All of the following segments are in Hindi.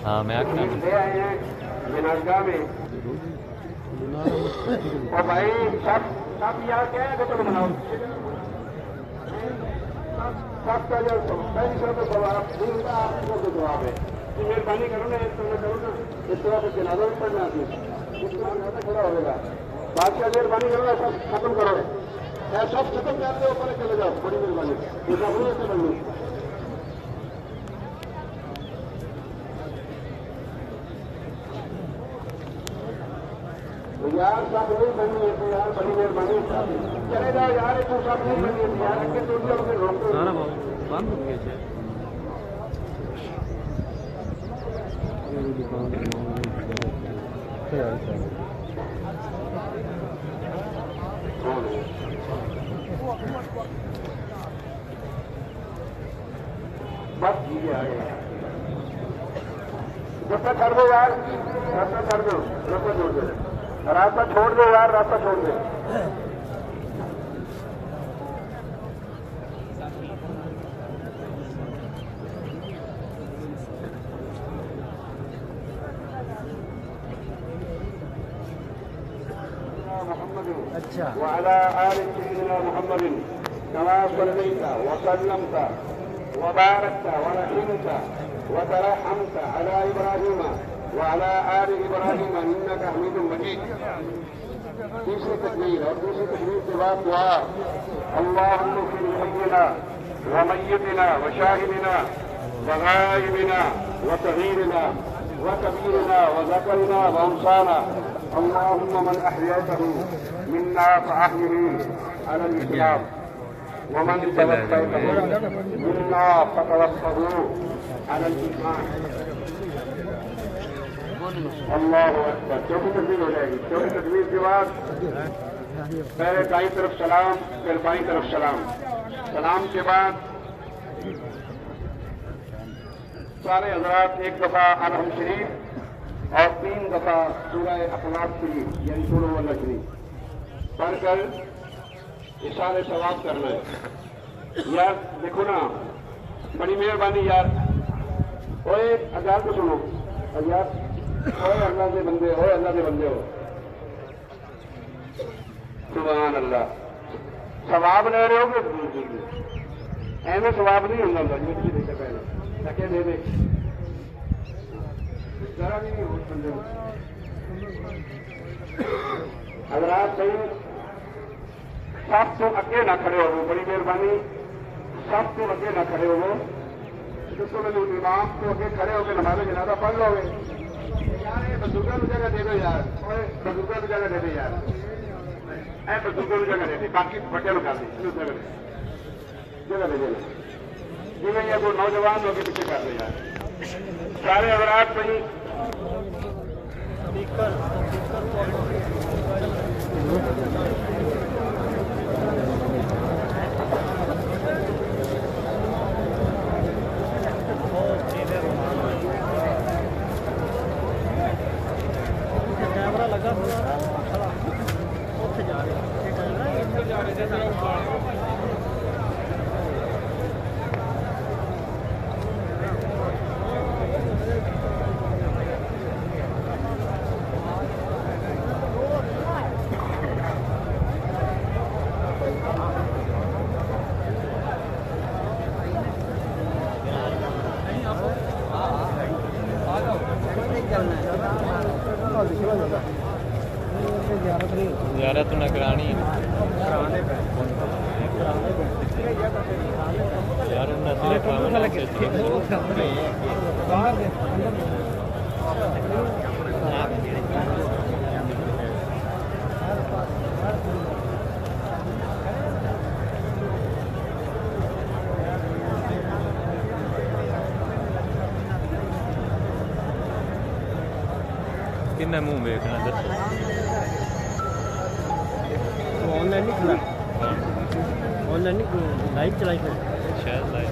हाँ मैं आके ले आए हैं मीनारगाह में। और भाई सब यहाँ क्या है तो मनाओ सबका जो पहली सौ तो सवाब दूसरा आपको तो जवाब है। मेहरबानी करो ना एक तरह करो ना इस तरह से जनाजा भी पढ़ना आती इस तरह जनाजा खड़ा होगा। बादशाह मेहरबानी करो सब खत्म करो सब खत्म करते हो ऊपर चले जाओ। बड़ी मेहरबानी से बननी यार सब नहीं बननी है तो यार बड़ी मेहरबानी चले जाओ यार एक सब नहीं बननी है यार अगर तो रोको बंद हो गया बस ठीक है आगे रास्ता छोड़ दो यार रास्ता छोड़ दो रास्ता छोड़ दो रास्ता छोड़ दो यार रास्ता छोड़ दो। अच्छा वाला आल सय्यिदना मुहम्मद कमा सल्लैता व सल्लमता व बारकता व रहीमता व तरहमता अला इब्राहीम वाला आल इब्राहीम इन्नका हमीदुम मजीद। तीसरी तकबीर और दूसरी तकबीर के बाद दुआ अल्लाहुम्मा फिर हय्यिना व मय्यितना व शाहिदिना व गायबिना व सगीरना व कबीरना व ज़करना व अंसाना اللهم من أحييته منا فأحيه على الإسلام ومن توفيته منا فتوفه على الإيمان। الله أكبر। चौथी तकबीर हो जाएगी। चौथी तकबीर के बाद पहले दाईं तरफ सलाम फिर बाईं तरफ सलाम। सलाम के बाद सारे हजरात एक दफा अरहम शरीफ और 3 दफा सूरह अखलाक शरीफ यानी सूरह वाला शरीफ पढ़कर इशारे सवाब करना है। यार देखो ना बड़ी मेहरबानी यार ओए अजान को सुनो यार ओए अल्लाह के बंदे हो अल्लाह के बंदे हो सुभान अल्लाह सवाब ले रहे हो कि ऐसे सवाब नहीं होगा पहले सके दे दे जरा भी नहीं हो बंदे अगर आप सही सब तो अगे ना खड़े हो बड़ी मेहरबानी सब तो अगे ना खड़े हो जिसको मैंने इमाम को अगे खड़े होकर नमाज़ जनाजा पढ़ लोगे यार बजुर्गों को जगह दे दो यार बजुर्गों को जगह दे दो यार ऐ बजुर्गों को जगह दे दी बाकी बच्चे को कर दी जगह दे देना जिन्हें ये वो नौजवान लोग पीछे कर दे यार सारे अवरात सही कैमरा लगा हुआ जा रहे ज़ियारत न करानी यार किन्ना मुंह देखना दस ऑनलाइन नहीं खुला ऑनलाइन नहीं लाइव चलाई फिर शायद लाइव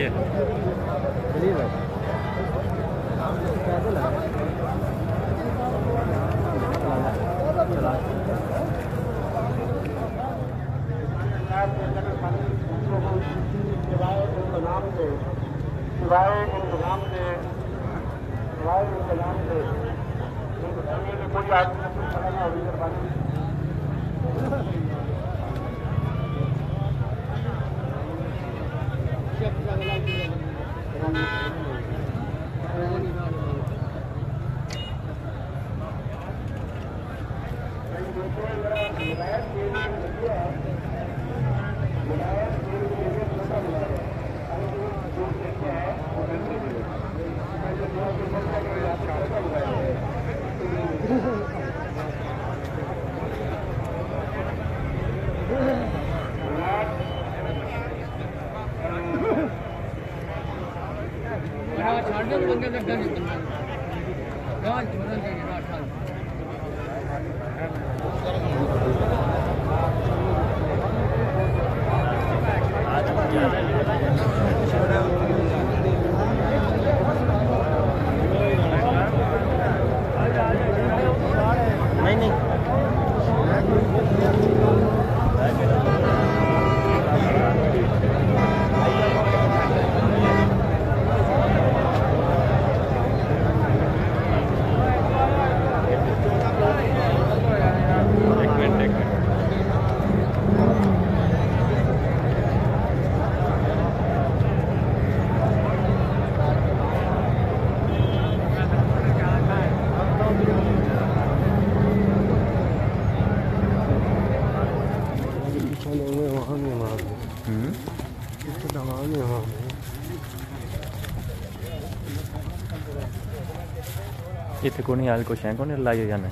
है कोई आदमी इतने को नहीं हाल कुछ है कौन लाइए जाने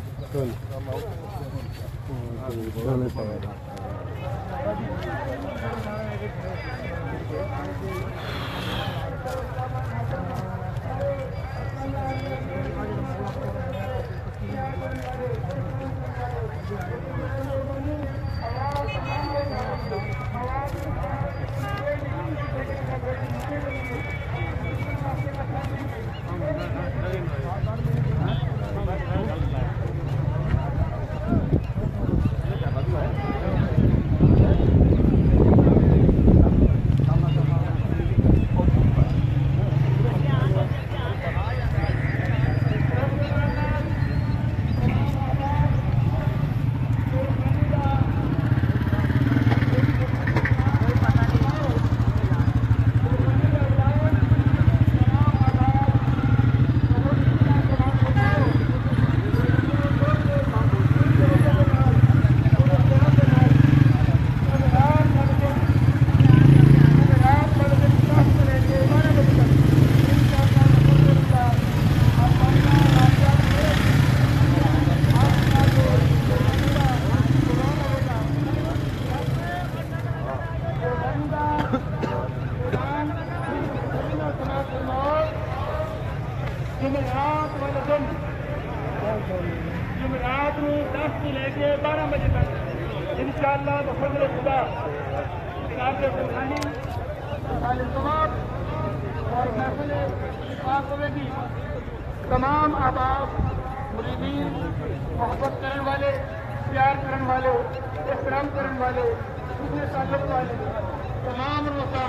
जुमेरात को 10 से लेके 12 बजे तक इंशाअल्लाह बफज़ल खुदा किताब कुरानी सवाब और महफिल पाक होगी। तमाम अहबाब मुरीदीन मोहब्बत करने वाले प्यार करने वाले एहतराम करने वाले उसमें ताल्लुक वाले तमाम रोज़ा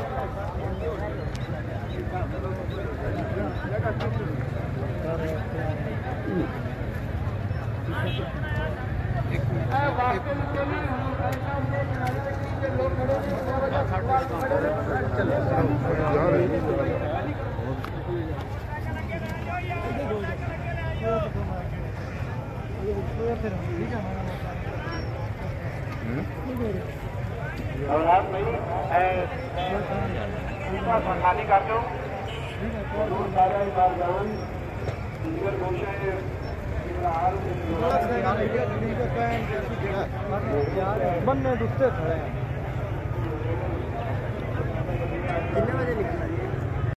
और आप नहीं खाली कर दो बनने दुखते खड़े हैं।